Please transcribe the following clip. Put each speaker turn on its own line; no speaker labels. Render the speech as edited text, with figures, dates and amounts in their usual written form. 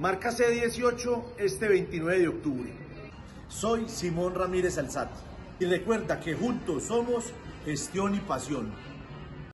Marca C18 este 29 de octubre.
Soy Simón Ramírez Alzate y recuerda que juntos somos gestión y pasión.